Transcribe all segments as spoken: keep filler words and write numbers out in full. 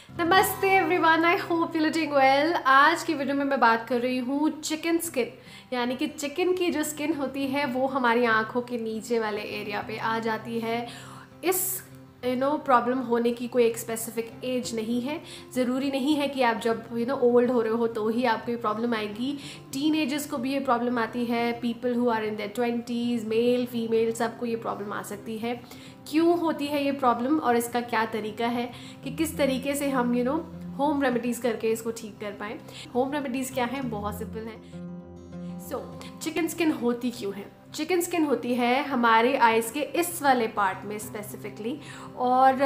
नमस्ते everyone, I hope you doing well. आज की वीडियो में मैं बात कर रही हूँ चिकन स्किन, यानी कि चिकन की जो स्किन होती है वो हमारी आँखों के नीचे वाले एरिया पे आ जाती है। इस यू नो प्रॉब्लम होने की कोई एक स्पेसिफिक एज नहीं है। ज़रूरी नहीं है कि आप जब यू नो ओल्ड हो रहे हो तो ही आपको ये प्रॉब्लम आएगी। टीन एजर्स को भी ये प्रॉब्लम आती है। People who are in their twenties, male female, सबको ये प्रॉब्लम आ सकती है। क्यों होती है ये प्रॉब्लम और इसका क्या तरीका है कि किस तरीके से हम यू नो होम रेमेडीज़ करके इसको ठीक कर पाएँ। होम रेमेडीज़ क्या हैं? बहुत सिंपल हैं। सो चिकन स्किन होती क्यों है? चिकन स्किन होती है हमारे आइज़ के इस वाले पार्ट में स्पेसिफिकली, और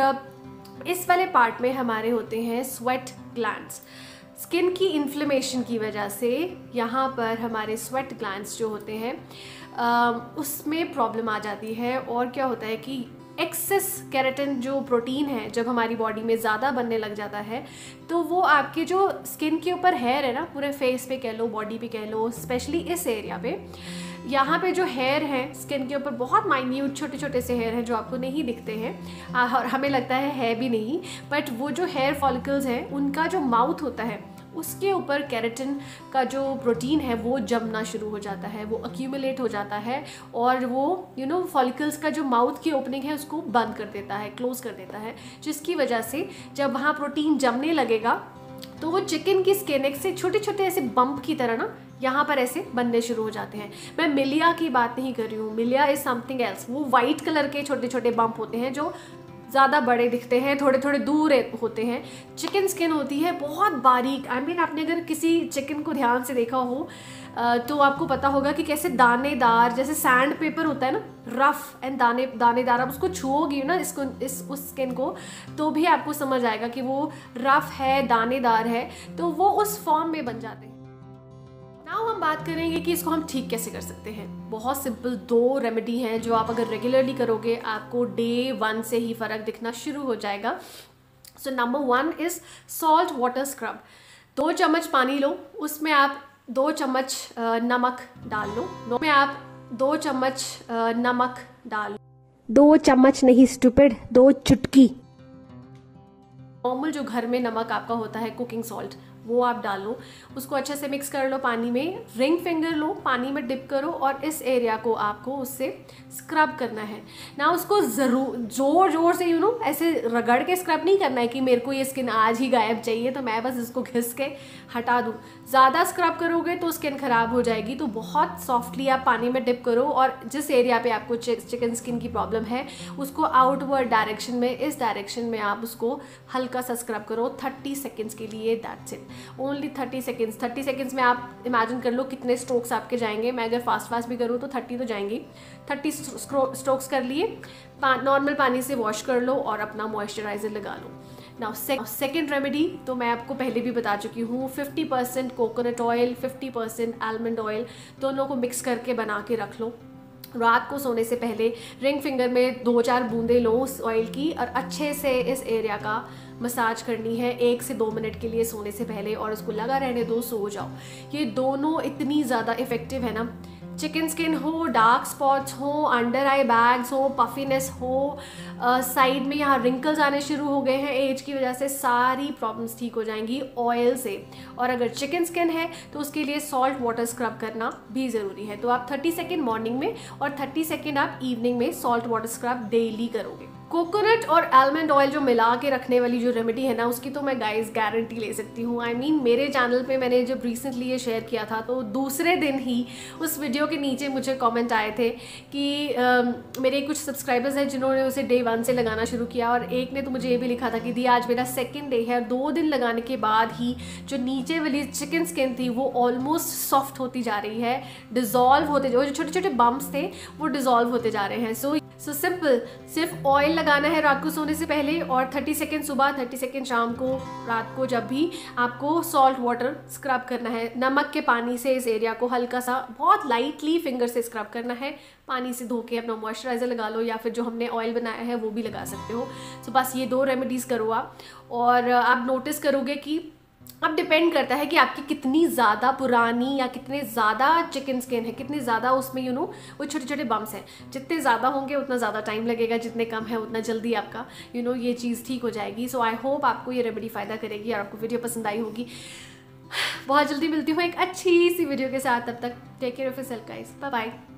इस वाले पार्ट में हमारे होते हैं स्वेट ग्लैंड्स। स्किन की इन्फ्लेमेशन की वजह से यहाँ पर हमारे स्वेट ग्लैंड्स जो होते हैं आ, उसमें प्रॉब्लम आ जाती है। और क्या होता है कि एक्सेस केराटिन जो प्रोटीन है जब हमारी बॉडी में ज़्यादा बनने लग जाता है तो वो आपके जो स्किन के ऊपर हेयर है ना, पूरे फेस पे कह लो, बॉडी पे कह लो, स्पेशली इस एरिया पे, यहाँ पे जो हेयर हैं स्किन के ऊपर, बहुत माइन्यूट छोटे छोटे से हेयर हैं जो आपको नहीं दिखते हैं और हमें लगता है है भी नहीं, बट वो जो हेयर फॉलिकल्स हैं उनका जो माउथ होता है उसके ऊपर केराटिन का जो प्रोटीन है वो जमना शुरू हो जाता है, वो अक्यूमुलेट हो जाता है और वो यू नो फॉलिकल्स का जो माउथ की ओपनिंग है उसको बंद कर देता है, क्लोज कर देता है, जिसकी वजह से जब वहाँ प्रोटीन जमने लगेगा तो वो चिकन की स्किन एक से छोटे छोटे ऐसे बम्प की तरह ना यहाँ पर ऐसे बनने शुरू हो जाते हैं। मैं मिलिया की बात नहीं कर रही हूँ, मिलिया इज समथिंग एल्स। वो वाइट कलर के छोटे छोटे बम्प होते हैं जो ज़्यादा बड़े दिखते हैं, थोड़े थोड़े दूर होते हैं। चिकन स्किन होती है बहुत बारीक। आई मीन आपने अगर किसी चिकन को ध्यान से देखा हो तो आपको पता होगा कि कैसे दानेदार, जैसे सैंड पेपर होता है ना, रफ एंड दाने दानेदार। आप उसको छुओगी ना इसको, इस उस स्किन को, तो भी आपको समझ आएगा कि वो रफ है, दानेदार है, तो वो उस फॉर्म में बन जाते हैं। नाउ हम बात करेंगे कि इसको हम ठीक कैसे कर सकते हैं। बहुत सिंपल दो रेमेडी हैं जो आप अगर रेगुलरली करोगे आपको डे वन से ही फ़र्क दिखना शुरू हो जाएगा। So number one is salt water scrub. दो चम्मच पानी लो, उसमें आप दो चम्मच नमक डाल लो। उसमें आप दो चम्मच नमक डाल लो। दो चम्मच नहीं स्टूपिड, दो चुटकी। नॉर्मल जो घर में नमक आपका होता है, कुकिंग सॉल्ट, वो आप डाल लो। उसको अच्छे से मिक्स कर लो पानी में। रिंग फिंगर लो, पानी में डिप करो और इस एरिया को आपको उससे स्क्रब करना है ना। उसको ज़रूर ज़ोर ज़ोर से यू नो ऐसे रगड़ के स्क्रब नहीं करना है कि मेरे को ये स्किन आज ही गायब चाहिए तो मैं बस इसको घिस के हटा दूँ। ज़्यादा स्क्रब करोगे तो स्किन ख़राब हो जाएगी। तो बहुत सॉफ्टली आप पानी में डिप करो और जिस एरिया पे आपको चिकन स्किन की प्रॉब्लम है उसको आउटवर्ड डायरेक्शन में, इस डायरेक्शन में आप उसको हल्का सा स्क्रब करो थर्टी सेकेंड्स के लिए। That's it, only thirty seconds. Thirty seconds में आप इमेजिन कर लो कितने स्ट्रोक्स आपके जाएंगे। मैं अगर फास्ट फास्ट भी करूँ तो थर्टी तो जाएंगी। थर्टी स्ट्रोक्स कर लिए, पा, नॉर्मल पानी से वॉश कर लो और अपना मॉइस्चराइजर लगा लो। नाउ सेकेंड रेमेडी तो मैं आपको पहले भी बता चुकी हूँ। Fifty percent coconut oil, fifty percent almond oil, दोनों को मिक्स करके बना के रख लो। रात को सोने से पहले रिंग फिंगर में दो चार बूंदे लो उस ऑयल की और अच्छे से इस एरिया का मसाज करनी है एक से दो मिनट के लिए सोने से पहले, और उसको लगा रहने दो, सो जाओ। ये दोनों इतनी ज़्यादा इफ़ेक्टिव है ना। चिकन स्किन हो, डार्क स्पॉट्स हो, अंडर आई बैग्स हो, पफिनेस हो, साइड में यहाँ रिंकल्स आने शुरू हो गए हैं एज की वजह से, सारी प्रॉब्लम्स ठीक हो जाएंगी ऑयल से। और अगर चिकन स्किन है तो उसके लिए सॉल्ट वाटर स्क्रब करना भी ज़रूरी है। तो आप थर्टी सेकेंड मॉर्निंग में और थर्टी सेकेंड आप इवनिंग में सॉल्ट वाटर स्क्रब डेली करोगे। कोकोनट और आलमंड ऑयल जो मिला के रखने वाली जो रेमेडी है ना, उसकी तो मैं गाइस गारंटी ले सकती हूँ। आई I मीन mean, मेरे चैनल पे मैंने जब रिसेंटली ये शेयर किया था तो दूसरे दिन ही उस वीडियो के नीचे मुझे कमेंट आए थे कि आ, मेरे कुछ सब्सक्राइबर्स हैं जिन्होंने उसे डे वन से लगाना शुरू किया, और एक ने तो मुझे ये भी लिखा था कि दी आज मेरा सेकेंड डे है, दो दिन लगाने के बाद ही जो नीचे वाली चिकन स्किन थी वो ऑलमोस्ट सॉफ्ट होती जा रही है, डिज़ोल्व होते, जो छोटे छोटे बम्प्स थे वो डिज़ोल्व होते जा रहे हैं। सो सो सिंपल, सिर्फ ऑयल लगाना है रात को सोने से पहले और थर्टी सेकेंड सुबह, थर्टी सेकेंड शाम को, रात को जब भी आपको सॉल्ट वाटर स्क्रब करना है। नमक के पानी से इस एरिया को हल्का सा, बहुत लाइटली फिंगर से स्क्रब करना है। पानी से धो के अपना मॉइस्चराइज़र लगा लो या फिर जो हमने ऑयल बनाया है वो भी लगा सकते हो। सो बस ये दो रेमेडीज़ करो आप, और आप नोटिस करोगे कि अब डिपेंड करता है कि आपकी कितनी ज़्यादा पुरानी या कितने ज़्यादा चिकन स्किन है, कितनी ज़्यादा उसमें यू नो वो छोटे छोटे बम्स हैं। जितने ज़्यादा होंगे उतना ज़्यादा टाइम लगेगा, जितने कम है उतना जल्दी आपका यू नो ये चीज़ ठीक हो जाएगी। सो आई होप आपको ये रेमेडी फ़ायदा करेगी और आपको वीडियो पसंद आई होगी। बहुत जल्दी मिलती हूँ एक अच्छी सी वीडियो के साथ, तब तक take care of yourself guys, bye bye.